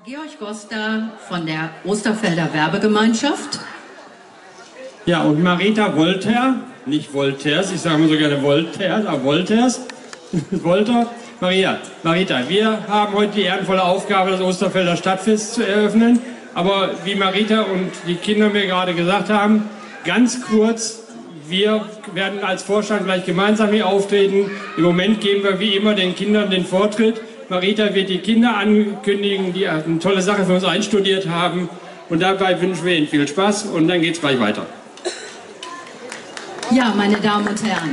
Georg Goster von der Osterfelder Werbegemeinschaft. Ja, und Marita Wolter, nicht Voltaires, ich sage mal so gerne Voltaires, aber Voltaires, Volter. Marita, wir haben heute die ehrenvolle Aufgabe, das Osterfelder Stadtfest zu eröffnen. Aber wie Marita und die Kinder mir gerade gesagt haben, ganz kurz, wir werden als Vorstand gleich gemeinsam hier auftreten. Im Moment geben wir wie immer den Kindern den Vortritt. Marita wird die Kinder ankündigen, die eine tolle Sache für uns einstudiert haben. Und dabei wünschen wir Ihnen viel Spaß und dann geht es gleich weiter. Ja, meine Damen und Herren,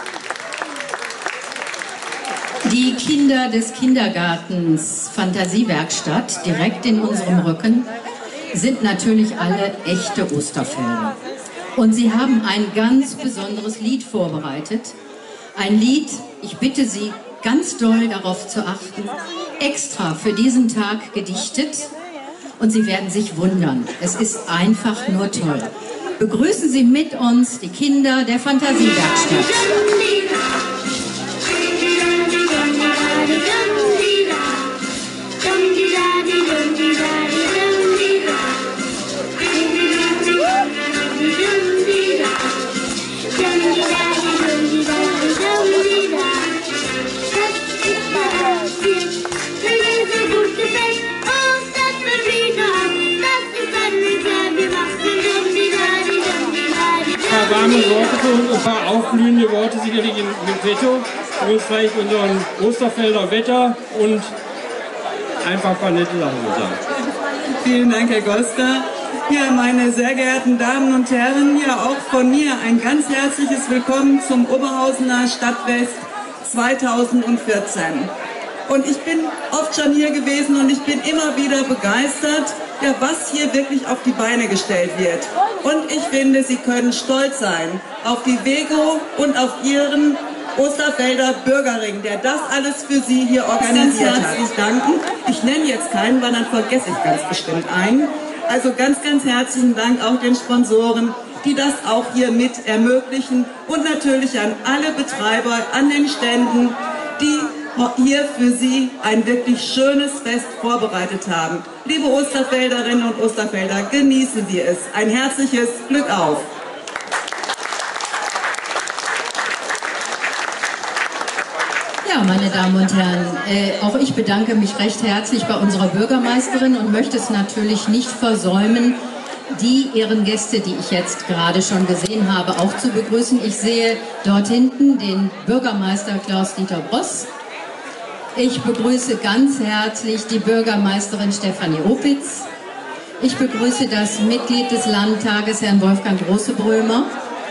die Kinder des Kindergartens Fantasiewerkstatt direkt in unserem Rücken sind natürlich alle echte Osterfelder. Und sie haben ein ganz besonderes Lied vorbereitet. Ein Lied, ich bitte Sie ganz doll darauf zu achten, extra für diesen Tag gedichtet. Und Sie werden sich wundern, es ist einfach nur toll. Begrüßen Sie mit uns die Kinder der Fantasiewerkstatt. Warme Worte für uns, ein paar aufblühende Worte sicherlich im Petto. Wir uns vielleicht unseren Osterfelder Wetter und einfach ein paar nette Sachen sagen. Vielen Dank, Herr Goster. Ja, meine sehr geehrten Damen und Herren, ja auch von mir ein ganz herzliches Willkommen zum Oberhausener Stadtfest 2014. Und ich bin oft schon hier gewesen und ich bin immer wieder begeistert, ja, was hier wirklich auf die Beine gestellt wird. Und ich finde, Sie können stolz sein auf die Vego und auf Ihren Osterfelder Bürgerring, der das alles für Sie hier organisiert hat. Herzlich danken. Ich nenne jetzt keinen, weil dann vergesse ich ganz bestimmt einen. Also ganz, ganz herzlichen Dank auch den Sponsoren, die das auch hier mit ermöglichen. Und natürlich an alle Betreiber an den Ständen, die hier für Sie ein wirklich schönes Fest vorbereitet haben. Liebe Osterfelderinnen und Osterfelder, genießen Sie es. Ein herzliches Glück auf! Ja, meine Damen und Herren, auch ich bedanke mich recht herzlich bei unserer Bürgermeisterin und möchte es natürlich nicht versäumen, die Ehrengäste, die ich jetzt gerade schon gesehen habe, auch zu begrüßen. Ich sehe dort hinten den Bürgermeister Klaus-Dieter Bross. Ich begrüße ganz herzlich die Bürgermeisterin Stefanie Opitz. Ich begrüße das Mitglied des Landtages, Herrn Wolfgang Großebrömer.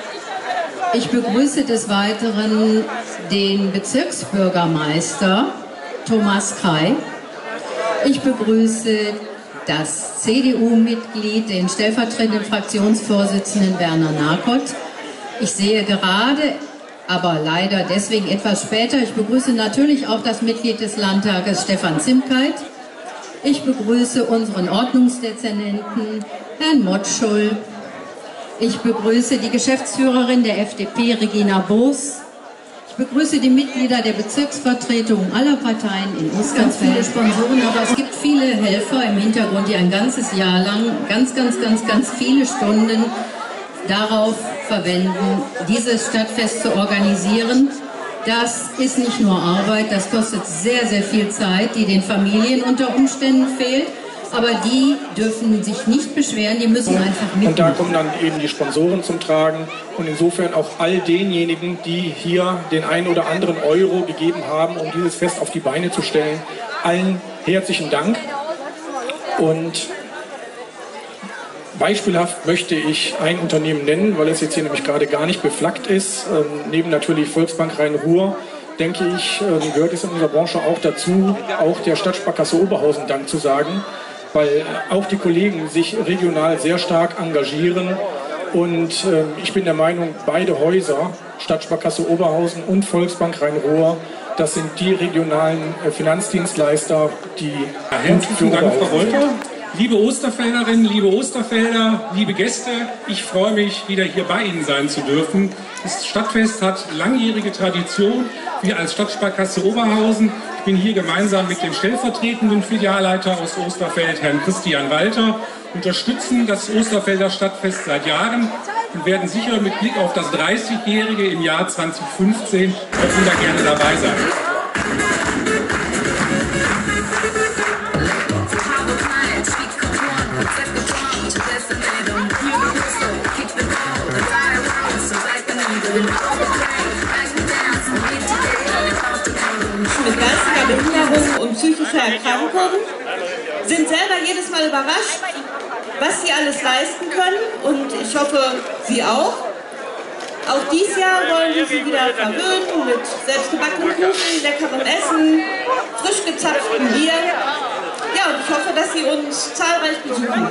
Ich begrüße des Weiteren den Bezirksbürgermeister Thomas Krey. Ich begrüße das CDU-Mitglied, den stellvertretenden Fraktionsvorsitzenden Werner Narkott. Ich sehe gerade, aber leider deswegen etwas später, ich begrüße natürlich auch das Mitglied des Landtages Stefan Zimkeit. Ich begrüße unseren Ordnungsdezernenten, Herrn Motschul. Ich begrüße die Geschäftsführerin der FDP, Regina Boos. Ich begrüße die Mitglieder der Bezirksvertretung aller Parteien in Osterfeld. Ganz viele Sponsoren, aber es gibt viele Helfer im Hintergrund, die ein ganzes Jahr lang ganz viele Stunden darauf verwenden, dieses Stadtfest zu organisieren. Das ist nicht nur Arbeit, das kostet sehr, sehr viel Zeit, die den Familien unter Umständen fehlt. Aber die dürfen sich nicht beschweren, die müssen einfach mitmachen. Und da kommen dann eben die Sponsoren zum Tragen und insofern auch all denjenigen, die hier den einen oder anderen Euro gegeben haben, um dieses Fest auf die Beine zu stellen. Allen herzlichen Dank. Und beispielhaft möchte ich ein Unternehmen nennen, weil es jetzt hier nämlich gerade gar nicht beflaggt ist. Neben natürlich Volksbank Rhein-Ruhr, denke ich, gehört es in unserer Branche auch dazu, auch der Stadtsparkasse Oberhausen Dank zu sagen, weil auch die Kollegen sich regional sehr stark engagieren. Und ich bin der Meinung, beide Häuser, Stadtsparkasse Oberhausen und Volksbank Rhein-Ruhr, das sind die regionalen Finanzdienstleister, die... Herzlichen Dank, Frau Wolter. Liebe Osterfelderinnen, liebe Osterfelder, liebe Gäste, ich freue mich, wieder hier bei Ihnen sein zu dürfen. Das Stadtfest hat langjährige Tradition. Wir als Stadtsparkasse Oberhausen, ich bin hier gemeinsam mit dem stellvertretenden Filialleiter aus Osterfeld, Herrn Christian Walter, unterstützen das Osterfelder Stadtfest seit Jahren und werden sicher mit Blick auf das 30-Jährige im Jahr 2015 auch wieder gerne dabei sein. Mit geistiger Behinderung und psychischer Erkrankung sind selber jedes Mal überrascht, was sie alles leisten können, und ich hoffe, Sie auch. Auch dieses Jahr wollen wir Sie wieder verwöhnen mit selbstgebackenen Kuchen, leckerem Essen, frisch gezapftem Bier. Ja, und ich hoffe, dass Sie uns zahlreich besuchen.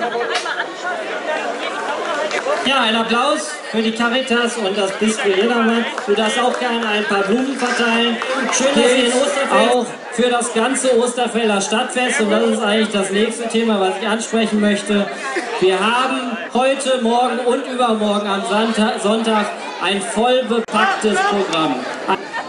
Ja, ein Applaus für die Caritas und das Bistro Jedermann. Du darfst auch gerne ein paar Blumen verteilen. Schön, dass wir in Osterfeld auch für das ganze Osterfelder Stadtfest, und das ist eigentlich das nächste Thema, was ich ansprechen möchte. Wir haben heute, morgen und übermorgen am Sonntag ein voll bepacktes Programm.